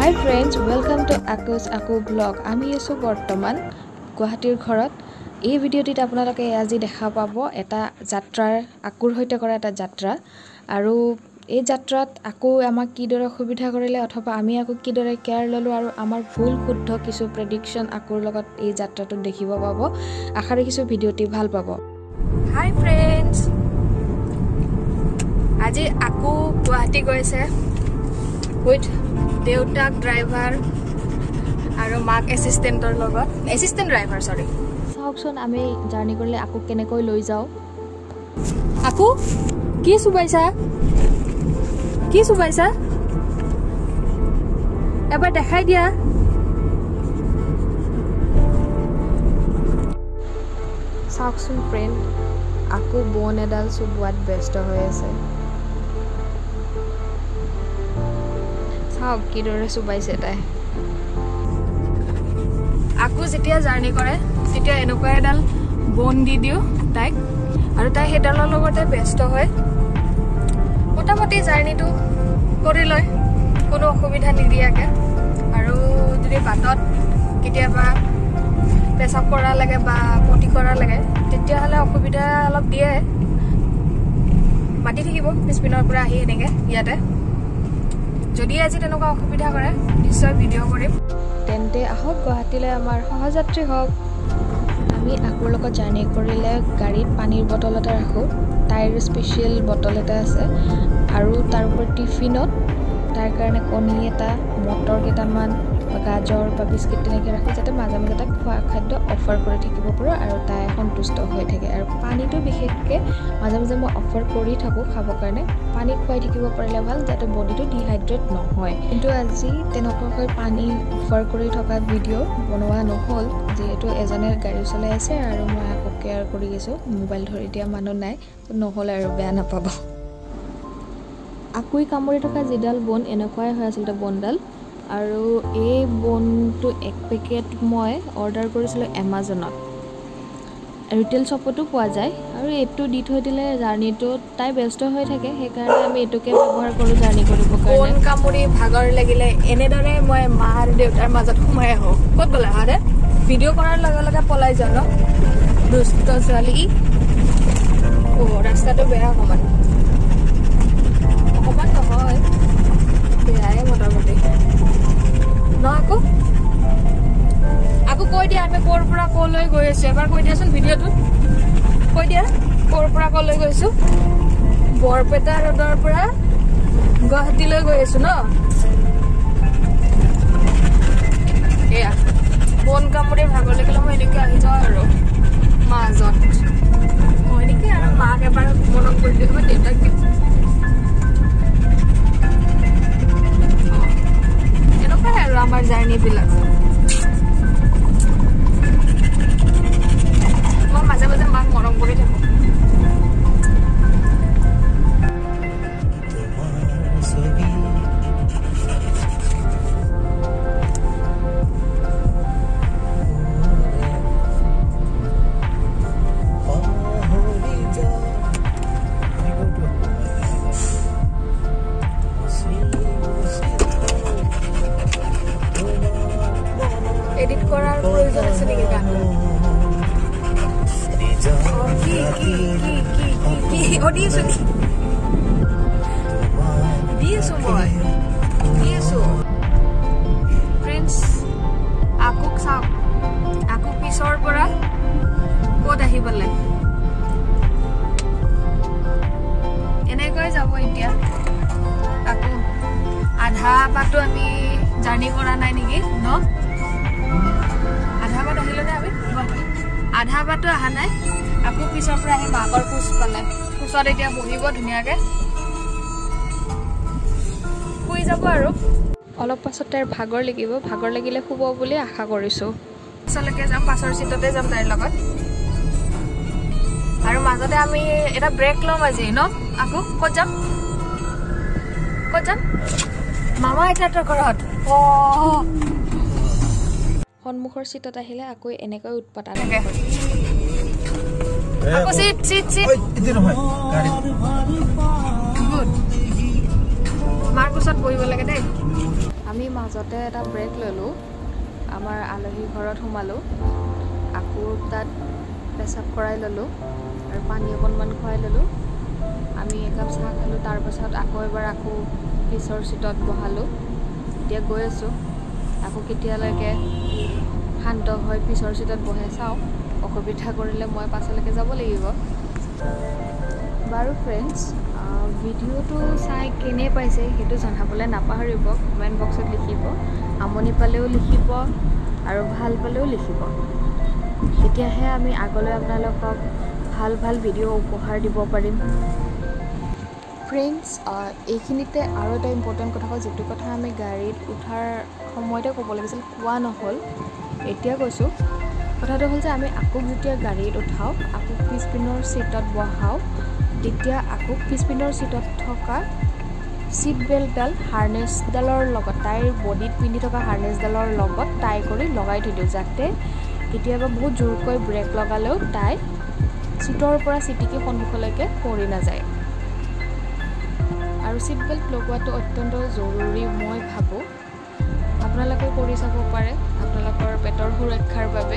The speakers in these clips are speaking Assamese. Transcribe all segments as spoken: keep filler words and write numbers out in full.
Hi friends, welcome to Aaku's Aaku vlog. আমি আছো বৰ্তমান গুৱাহাটীৰ ঘৰত। এই ভিডিঅ'টিত আপোনালোকে আজি দেখা পাব এটা যাত্ৰাৰ আকুৰ হৈতে কৰা এটা যাত্ৰা আৰু এই যাত্ৰাত আকু আমাক কি দৰে সুবিধা কৰিলে অথবা আমি আকু কি দৰে কেয়াৰ ললো আৰু আমাৰ ভুল শুদ্ধ কিছু প্ৰেডিকচন আকুৰ লগত এই যাত্ৰাটো দেখিব পাব। আশা ৰাখিছো ভিডিঅ'টি ভাল পাব। Hi friends, আজি আকু গুৱাহাটী গৈছে with দেউতাক ড্ৰাইভাৰ আৰু মাক এসিস্টেন্টৰ লগত এসিস্টেন্ট ড্ৰাইভাৰ সৰি চাওকচোন আমি জাৰ্নি কৰিলে আকু কেনেকৈ লৈ যাও। আকু কি সুবাইছা কি সুবাইছা এবাৰ দেখাই দিয়া। চাওকচোন ফ্ৰেণ্ড আকু বন এডাল চুবোৱাত ব্যস্ত হৈ আছে। চাওক কিদৰে চুবাইছে তাই। আকু যেতিয়া জাৰ্নি কৰে তেতিয়া এনেকুৱা এডাল বন দি দিও তাইক আৰু তাই হেডালৰ লগতে ব্যস্ত হয়। মোটামুটি জাৰ্নিটো কৰি লয় কোনো অসুবিধা নিদিয়াকে। আৰু যদি বাটত কেতিয়াবা পেচাব কৰা লাগে বা পটি কৰা লাগে তেতিয়াহ'লে অসুবিধা অলপ দিয়ে, মাতি থাকিব পিছপিনৰ পৰা আহি এনেকে ইয়াতে। যদি আজি তেনেকুৱা অসুবিধা কৰে নিশ্চয় ভিডিঅ' কৰিম। তেন্তে আহক গুৱাহাটীলৈ আমাৰ সহযাত্ৰী হওক। আমি আকুৰ লগত জাৰ্নি কৰিলে গাড়ীত পানীৰ বটল এটা ৰাখোঁ, তাইৰ স্পেচিয়েল বটল এটা আছে আৰু তাৰ ওপৰত টিফিনত তাৰ কাৰণে কণী এটা, মটৰ কেইটামান, গাজৰ বা বিস্কিট তেনেকৈ ৰাখোঁ যাতে মাজে মাজে তাক খোৱা খাদ্য অফাৰ কৰি থাকিব পাৰোঁ আৰু তাই সন্তুষ্ট হৈ থাকে। আৰু পানীটো বিশেষকৈ মাজে মাজে মই অফাৰ কৰি থাকোঁ খাবৰ কাৰণে। পানী খুৱাই থাকিব পাৰিলে ভাল যাতে বডিটো ডিহাইড্ৰেট নহয়। কিন্তু আজি তেনেকুৱাকৈ পানী অফাৰ কৰি থকা ভিডিঅ' বনোৱা নহ'ল যিহেতু এজনে গাড়ী চলাই আছে আৰু মই আকৌ কেয়াৰ কৰি আছোঁ, মোবাইল ধৰি দিয়া মানুহ নাই, নহ'লে আৰু বেয়া নাপাব। আকুই কামুৰি থকা যিডাল বন এনেকুৱাই হৈ আচলতে বনডাল আৰু এই বনটো এক পেকেট মই অৰ্ডাৰ কৰিছিলোঁ এমাজনত, ৰিটেইল শ্বপতো পোৱা যায় আৰু এইটো দি থৈ দিলে জাৰ্নিটোত তাই ব্যস্ত হৈ থাকে, সেইকাৰণে আমি এইটোকে ব্যৱহাৰ কৰোঁ জাৰ্নি কৰিবৰ কাৰণে। বন কামুৰি ভাগৰ লাগিলে এনেদৰে মই মা আৰু দেউতাৰ মাজত সোমাই আহোঁ। ক'ত গ'লে আৰে ভিডিঅ' কৰাৰ লগে লগে পলাই যাওঁ ন দুষ্ট ছোৱালী। অ' ৰাস্তাটো বেয়া অকণমান অকণমান নহয় বেয়াই মোটামুটি ন। আকৌ আকৌ কৈ দিয়া আমি ক'ৰ পৰা ক'লৈ গৈ আছোঁ এবাৰ কৈ দিয়াচোন ভিডিঅ'টোত, কৈ দিয়া ক'ৰ পৰা ক'লৈ গৈছোঁ। বৰপেটা ৰোডৰ পৰা গুৱাহাটীলৈ গৈ আছোঁ ন। এয়া বন কামুৰি ভাগৰ লাগিলে মই এনেকৈ আহি যাওঁ আৰু মাজত মই এনেকৈ আৰু মাক এবাৰ মনত কৰি দিওঁ মই দেউতাক দিওঁ। এনেকুৱাই আৰু আমাৰ জাৰ্নিবিলাক। মই মাজে মাজে মাক মৰম কৰি থাকোঁ। এডিট কৰাৰ প্ৰয়োজন আছে নেকি গান? কি কি কি কি কি অ' দি আছোঁ দি আছোঁ মই দি আছোঁ ফ্ৰেণ্ডছ। আকুক চাওক, আকু পিছৰ পৰা ক'ত আহি পালে এনেকৈ যাব এতিয়া। আকু আধা বাটো আমি জাৰ্নি কৰা নাই নেকি ন? আধা বাট আহিলে নে আমি আধা বাটো অহা নাই। আকৌ পিছৰ পৰা আহি মাকৰ কোচ পালে, কোচত এতিয়া বহিব ধুনীয়াকৈ শুই যাব আৰু অলপ পাছত তাইৰ ভাগৰ লাগিব, ভাগৰ লাগিলে শুব বুলি আশা কৰিছোঁ। পাছলৈকে যাম, পাছৰ চিটতে যাম তাইৰ লগত আৰু মাজতে আমি এটা ব্ৰেক ল'ম আজি ন। আকৌ ক'ত যাম ক'ত যাম মামা আইতাহঁতৰ ঘৰত। অ' সন্মুখৰ চিটত আহিলে আকৌ এনেকৈ উৎপাত থাকে। আকৌ চিট চিট চিট মাৰ কোচত বহিব লাগে দেই। আমি মাজতে এটা ব্ৰেক ললো আমাৰ আলহী ঘৰত সোমালো আকৌ তাত পেচাব কৰাই ললো আৰু পানী অকণমান খুৱাই ললো আমি একাপ চাহ খালো তাৰ পাছত আকৌ এবাৰ আকৌ পিছৰ সিটত বহালো এতিয়া গৈ আছো আকৌ কেতিয়ালৈকে শান্ত হয় পিছৰ সিটত বহে চাও অসুবিধা কৰিলে মই পাছলৈকে যাব লাগিব বাৰু ফ্ৰেণ্ডছ ভিডিওটো চাই কেনে পাইছে হেতু জনাবলৈ নাপাহৰিব কমেন্ট বক্সত লিখিব আমনি পালেও লিখিব আৰু ভাল পালেও লিখিব তেতিয়াহে আমি আগলৈ আপোনালোকক ভাল ভাল ভিডিও উপহাৰ দিব পাৰিম ফ্ৰেণ্ডছ এইখিনিতে আৰু এটা ইম্পৰ্টেণ্ট কথা হ'ল যেটো কথা আমি গাড়ীত উঠাৰ সময়তে ক'ব লাগিছিল কোৱা নহ'ল এতিয়া কৈছো কথাটো হ'ল যে আমি আকৌ যেতিয়া গাড়ীত উঠাও আকৌ পিছপিনৰ সিটত বহাও তেতিয়া আকৌ পিছপিনৰ সিটত থকা সিট বেল্টডাল হাৰ্নেছডালৰ লগত তাইৰ বডিত পিন্ধি থকা হাৰ্নেছডালৰ লগত টাই কৰি লগাই থৈ দিওঁ যাতে কেতিয়াবা বহুত জোৰকৈ ব্ৰেক লগালেও তাই সিটৰ পৰা সিটিকি সন্মুখলৈকে পৰি নাযায় আৰু সিট বেল্ট লগোৱাটো অত্যন্ত জৰুৰী মই ভাবো আপোনালোকে কৰি চাব পাৰে আপোনালোকৰ পেটৰ সুৰক্ষাৰ বাবে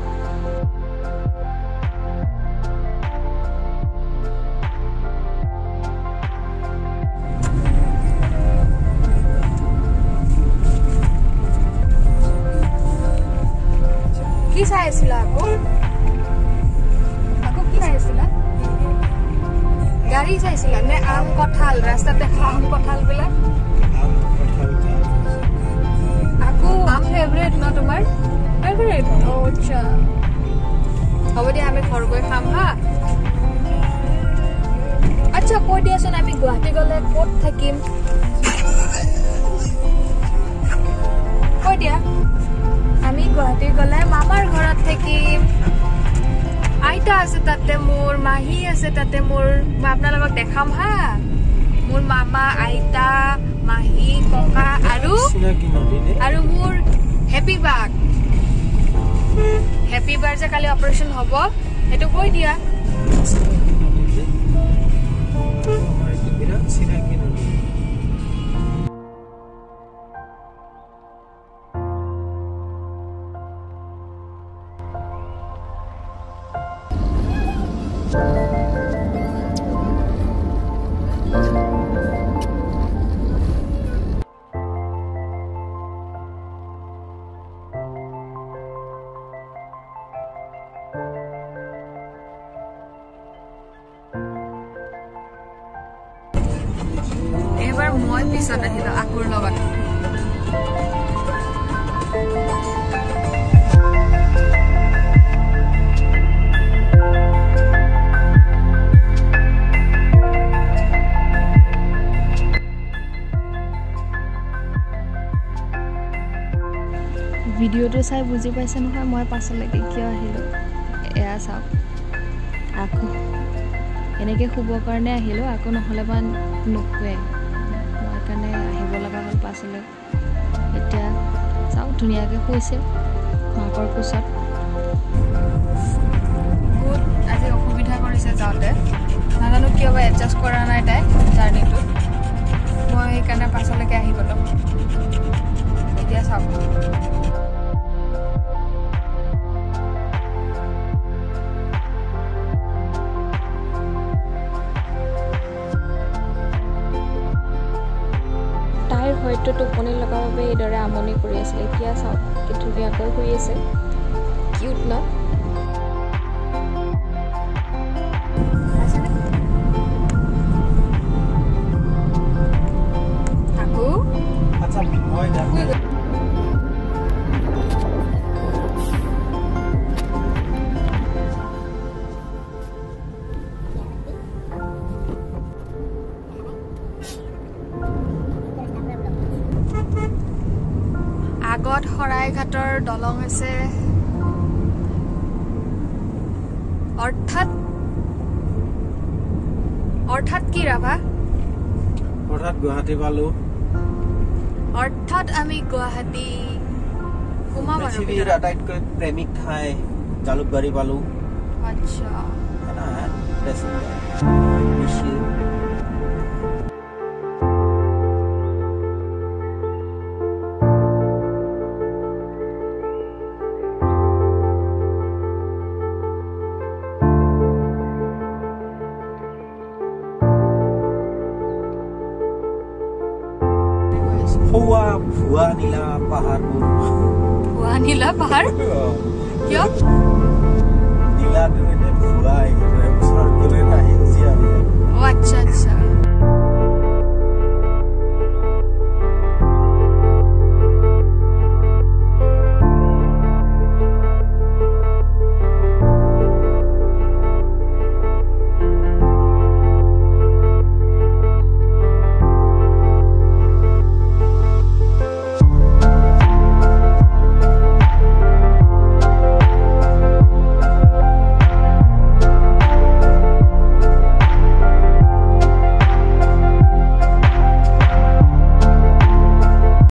কি চাইছিলা আকৌ আকৌ কি চাইছিলা গাড়ী চাইছিলা নে আম কঁঠাল ৰাস্তাতে আম কঁঠাল বিলাক আকৌ আম ফেভৰেট ন তোমাৰ ফেভৰেট অ আচ্ছা হ'ব দিয়া আমি ঘৰ গৈ খাম হা আচ্ছা কৈ দিয়াচোন আমি গুৱাহাটী গ'লে ক'ত থাকিম কৈ দিয়া আমি গুৱাহাটী গ'লে মামাৰ ঘৰত থাকিম আইতা আছে তাতে মোৰ মাহী আছে তাতে মোৰ মই আপোনালোকক দেখাম হা মোৰ মামা আইতা মাহী ককা আৰু আৰু মোৰ হেপি বাগ হেপি বাৰ যে কালি অপাৰেশ্যন হ'ব সেইটো কৈ দিয়া এবাৰ মই পিছত আহিলো আকুৰ লগত ভিডিওটো চাই বুজি পাইছে নহয় মই পাছলৈকে কিয় আহিলো এয়া চাওক আকো এনেকৈ শুবৰ কাৰণে আহিলোঁ আকৌ নহ'লে বা নুশুৱে মই কাৰণে আহিব লগা হ'ল পাছলৈ এতিয়া চাওক ধুনীয়াকৈ শুইছে মাকৰ কোচত বহুত আজি অসুবিধা কৰিছে যাওঁতে নাজানো কিয় বা এডজাষ্ট কৰা নাই তাই জাৰ্ণিটো মই সেইকাৰণে পাছলৈকে আহি গ'লোঁ এতিয়া চাওক হয়তো টোপনি লগাৰ বাবে এইদৰে আমনি কৰি আছিল এতিয়া চাওক কি ধুনীয়াকৈ শুই আছে কিউট ন আকৌ আচ্ছা মই আগত শৰাইঘাটৰ দলং আছে অৰ্থাৎ অৰ্থাৎ কি ৰাভা অৰ্থাৎ গুৱাহাটী পালো অৰ্থাৎ আমি গুৱাহাটী সোমাম আৰু পৃথিৱীৰ আটাইতকৈ প্ৰেমিক ঠাই জালুকবাৰী পালো আচ্ছা না বেছি ভুৱা ভুৱা নীলা পাহাৰবোৰ ভুৱা নীলা পাহাৰ কিয় নীলাটো এনে ভুৱা ওচৰত গ'লে নাহি গুচি আহে অ আচ্ছা আচ্ছা